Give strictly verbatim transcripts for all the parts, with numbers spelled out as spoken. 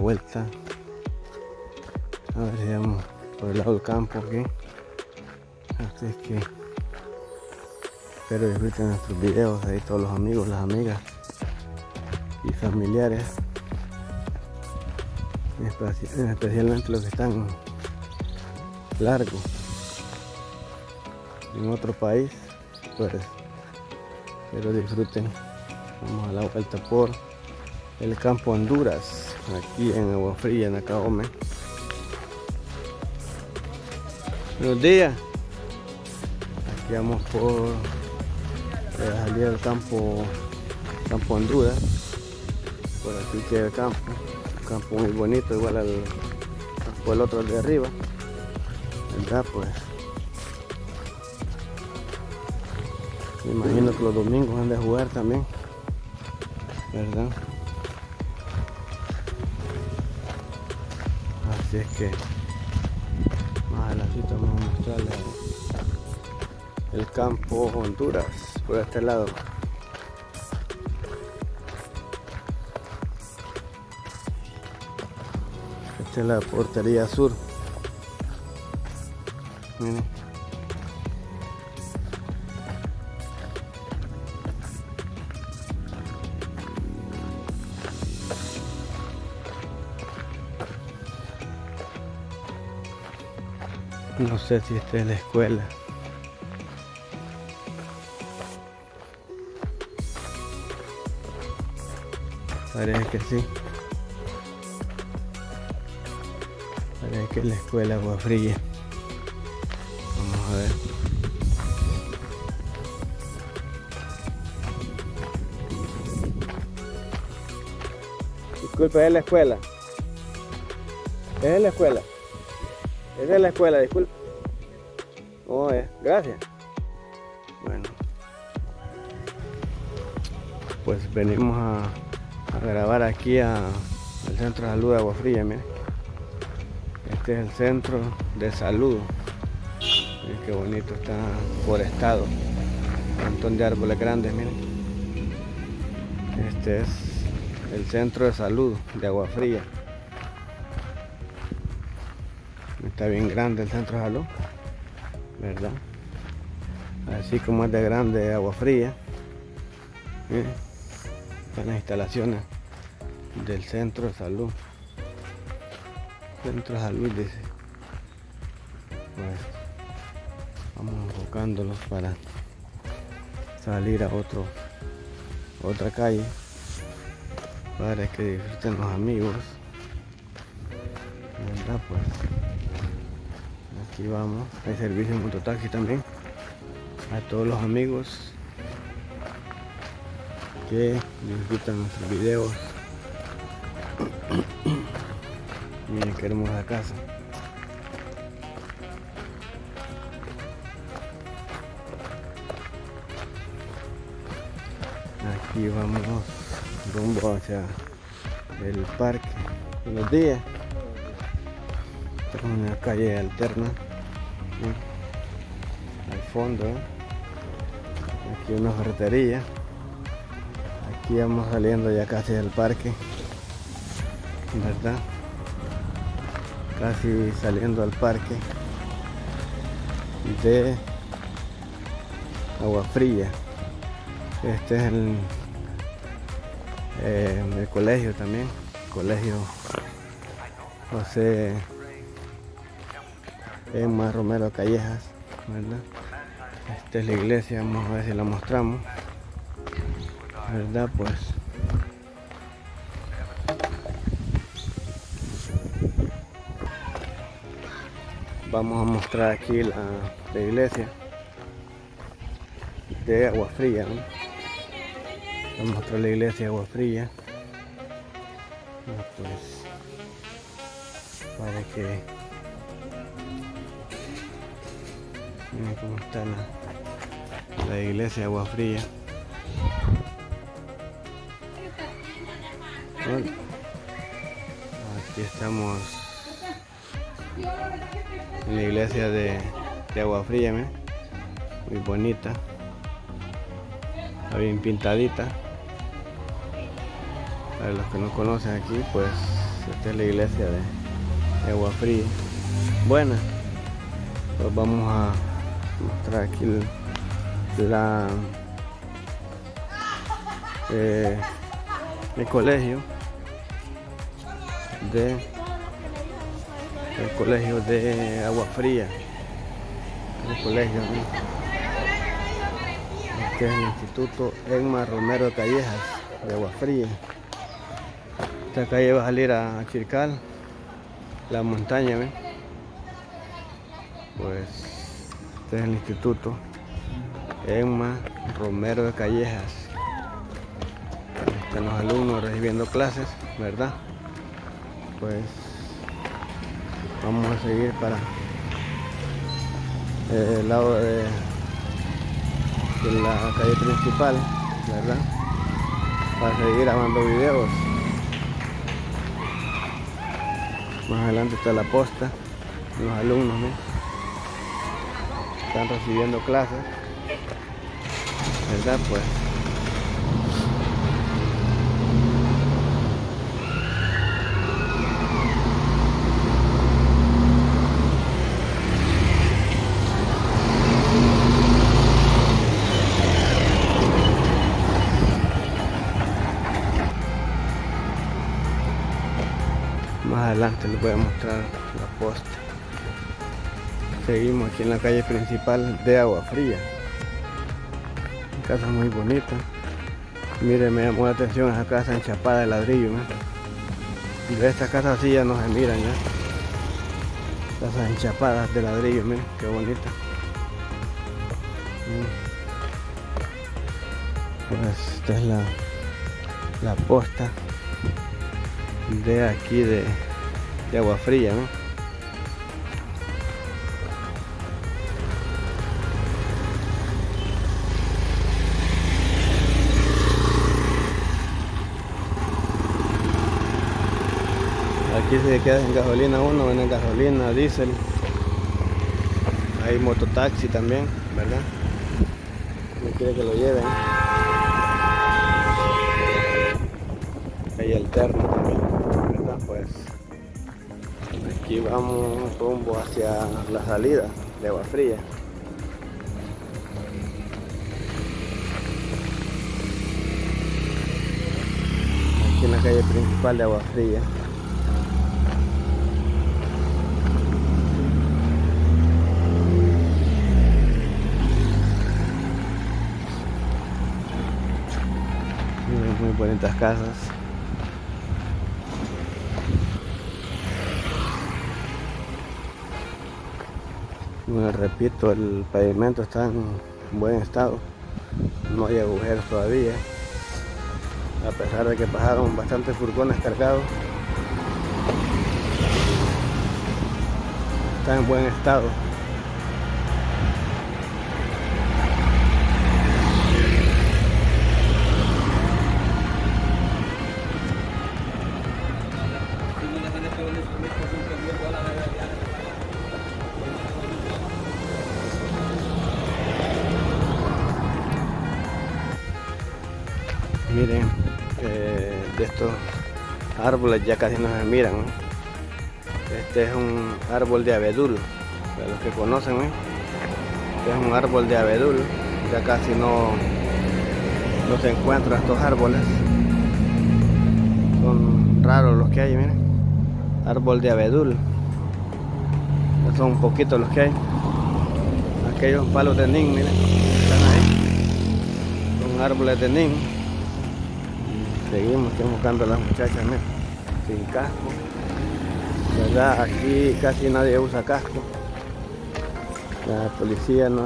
vuelta. A ver si vamos por el lado del campo aquí. Así es que espero disfruten nuestros videos ahí, todos los amigos, las amigas y familiares, especialmente los que están largos en otro país, pues espero disfruten. Vamos a la vuelta por el campo Honduras, aquí en Agua Fría, en Nacaome. Buenos días. Aquí vamos por la salida del campo, campo Honduras. Por aquí queda el campo, un campo muy bonito, igual al por el otro de arriba, ¿verdad? Pues me imagino que los domingos han de jugar también, ¿verdad? Así es que más adelantito vamos a mostrarles el campo Honduras por este lado. Esta es la portería sur. Miren. No sé si esta es la escuela. Parece que sí. Parece que es la escuela Agua Fría. Vamos a ver. Disculpe, ¿es la escuela? ¿Es la escuela? Esa es la escuela, disculpe. Oh, es. Gracias. Bueno. Pues venimos a, a grabar aquí a, al centro de salud de Agua Fría, miren. Este es el centro de salud. Miren qué bonito, está forestado. Un montón de árboles grandes, miren. Este es el centro de salud de Agua Fría. Está bien grande el centro de salud, ¿verdad? Así como es de grande Agua Fría. Miren, están las instalaciones del centro de salud. Centro de salud, dice. Pues vamos enfocándolos para salir a otro a otra calle para que disfruten los amigos, ¿verdad? Pues aquí vamos, hay servicio de mototaxi también a todos los amigos que disfrutan nuestros videos. Miren qué hermosa casa. Aquí vamos rumbo hacia el parque. Buenos días. Estamos en una calle alterna. ¿Sí? Al fondo, ¿eh? Aquí una ferretería. Aquí vamos saliendo ya casi del parque, ¿verdad? Casi saliendo al parque de Agua Fría. Este es el, eh, el colegio también, colegio José Emma Romero Callejas, ¿verdad? Esta es la iglesia, vamos a ver si la mostramos, ¿verdad? Pues vamos a mostrar aquí la, la iglesia de Agua Fría, ¿no? Vamos a mostrar la iglesia de Agua Fría. Pues para que miren cómo está la, la iglesia de Agua Fría. Bueno, aquí estamos en la iglesia de, de Agua Fría, ¿eh? Muy bonita, está bien pintadita. Para los que no conocen aquí, pues esta es la iglesia de, de Agua Fría. Buena. Pues vamos a mostrar aquí el, la, eh, el colegio de el colegio de Agua Fría. El colegio, ¿no? Este es el Instituto Enma Romero de Callejas de Agua Fría. Esta calle va a salir a Chircal, la montaña, ¿ven? Pues este es el Instituto Enma Romero de Callejas. Están los alumnos recibiendo clases, ¿verdad? Pues vamos a seguir para el lado de, de la calle principal, ¿verdad? Para seguir grabando videos. Más adelante está la posta, los alumnos, ¿no? Están recibiendo clases, ¿verdad? Pues más adelante les voy a mostrar la posta. Seguimos aquí en la calle principal de Agua Fría. Casa muy bonita. Miren, me llamó la atención esa casa enchapada de ladrillo, ¿no? De estas casas así ya no se miran ya. Casas enchapadas de ladrillo, miren, qué bonita. Pues esta es la, la posta de aquí de, de Agua Fría, ¿no? Aquí se queda en gasolina uno, venden gasolina, diésel. Hay mototaxi también, ¿verdad? No quiere que lo lleven. Hay alterno también, ¿verdad? Pues aquí vamos rumbo hacia la salida de Agua Fría. Aquí en la calle principal de Agua Fría. Muy bonitas casas. Bueno, repito, el pavimento está en buen estado, no hay agujeros todavía, a pesar de que pasaron bastantes furgones cargados. Está en buen estado. Miren, eh, de estos árboles ya casi no se miran, ¿no? Este es un árbol de abedul, para los que conocen, ¿eh? Este es un árbol de abedul, ya casi no, no se encuentran estos árboles, son raros los que hay, miren, árbol de abedul, ya son poquitos los que hay. Aquellos palos de nin, miren, están ahí, son árboles de nin. Seguimos buscando a las muchachas, ¿no? Sin casco, ¿verdad? Aquí casi nadie usa casco. La policía no,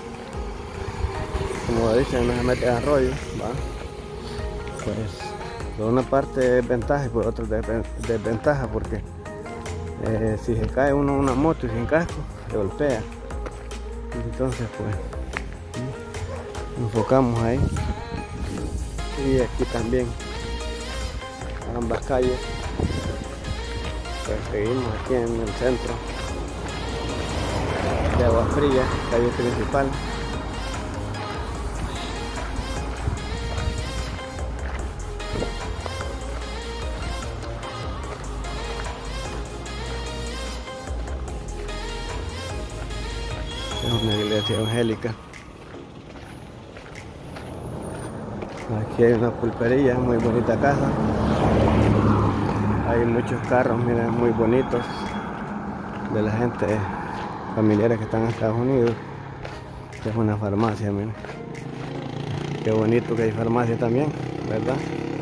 como dicen, no se mete a rollo, ¿va? Pues por una parte es ventaja y por otra es desventaja, porque eh, si se cae uno en una moto y sin casco, se golpea. Entonces pues enfocamos ahí. Y aquí también ambas calles. Pues seguimos aquí en el centro de Agua Fría, calle principal. Farmacia Evangélica. Aquí hay una pulpería, muy bonita casa. Hay muchos carros, miren, muy bonitos, de la gente familiares que están en Estados Unidos. Esta es una farmacia, miren. Qué bonito que hay farmacia también, ¿verdad?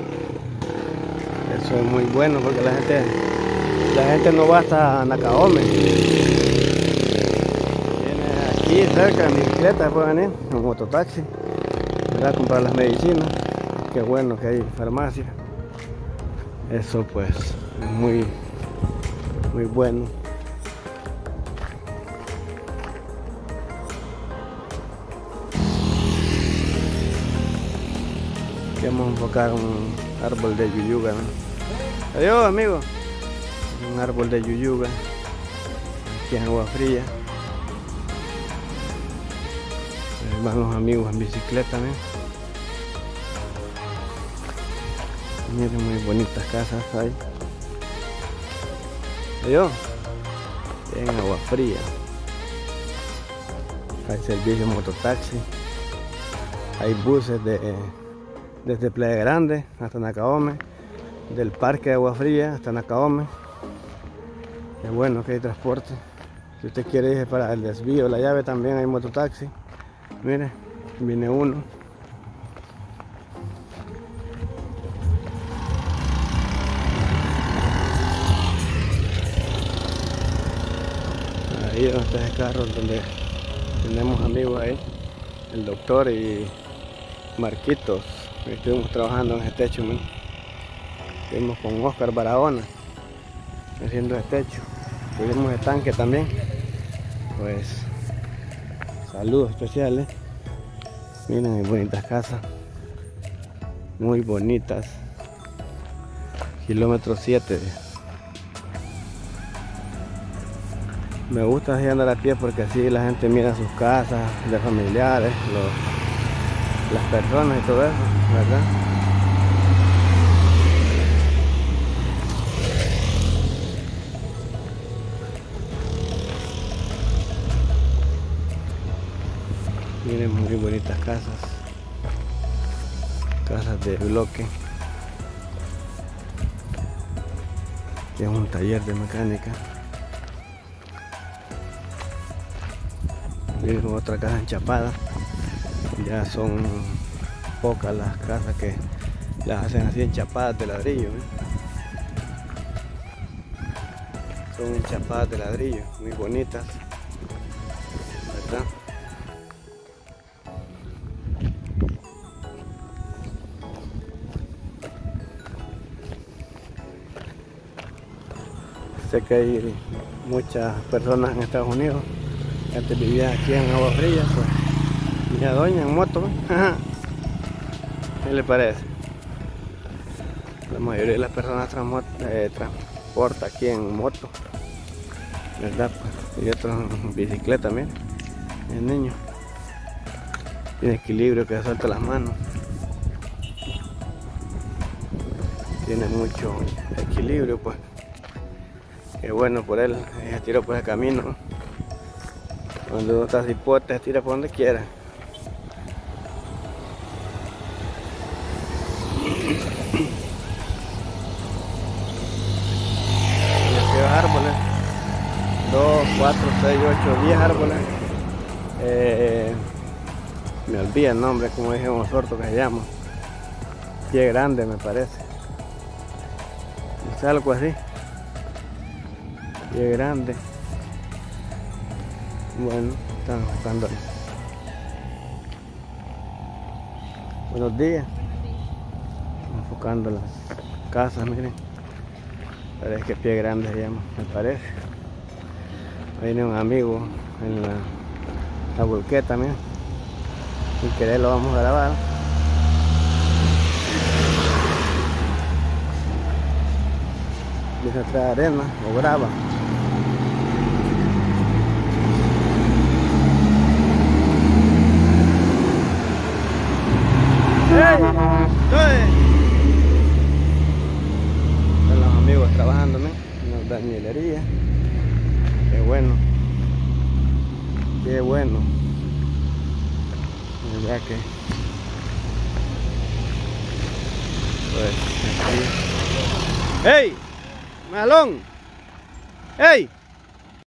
Eso es muy bueno porque la gente la gente no va hasta Nacaome. Viene aquí cerca en bicicleta, puede venir, en mototaxi, ¿verdad? A comprar las medicinas. Qué bueno que hay farmacia. Eso pues es muy, muy bueno. Aquí vamos a enfocar un árbol de yuyuga, ¿no? Adiós, amigo. Un árbol de yuyuga. Aquí en Agua Fría. Ahí van los amigos en bicicleta, ¿no? Miren, muy bonitas casas hay. Adiós. En Agua Fría. Hay servicio de mototaxi. Hay buses de desde Playa Grande hasta Nacaome, del parque de Agua Fría hasta Nacaome. Qué bueno que hay transporte. Si usted quiere ir para el desvío, la llave, también hay mototaxi. Mire, viene uno. Ahí donde está ese carro, donde tenemos amigos ahí, el doctor y Marquitos. Estuvimos trabajando en este techo, ¿no? Estuvimos con Oscar Barahona haciendo este techo. Tuvimos el tanque también. Pues saludos especiales. Miren, hay bonitas casas, muy bonitas. Kilómetro siete. Me gusta así andar a pie porque así la gente mira sus casas, de familiares, los, las personas y todo eso, ¿verdad? Miren, muy bonitas casas, casas de bloque. Aquí es un taller de mecánica. Miren, otra casa enchapada. Ya son pocas las casas que las hacen así enchapadas de ladrillo, ¿eh? Son enchapadas de ladrillo, muy bonitas, ¿verdad? Sé que hay muchas personas en Estados Unidos que antes vivían aquí en Agua Fría, pues mi doña en moto, ¿eh? ¿Qué le parece? La mayoría de las personas eh, transporta aquí en moto, ¿verdad? Pues, y otros en bicicleta, miren, el niño tiene equilibrio, que suelta las manos, tiene mucho equilibrio, pues. Qué bueno por él, se tiró por el camino. Cuando uno está sin pote, se tira por donde quiera. Y aquellos árboles, dos, cuatro, seis, ocho, diez árboles. Eh, me olvidé el nombre, como dije, un sorto que se llama. Pie grande, me parece. Es algo así. Pie grande. Bueno, están enfocando. Buenos días. Enfocando las casas, miren. Parece que Pie grande se llama, me parece. Viene un amigo en la, la volqueta, miren. Sin querer lo vamos a grabar. Dice trae arena o grava. Están los amigos trabajando, ¿no? En la albañilería. Qué bueno. Qué bueno. ya que pues aquí. ¡Hey! ¡Malón! ¡Hey!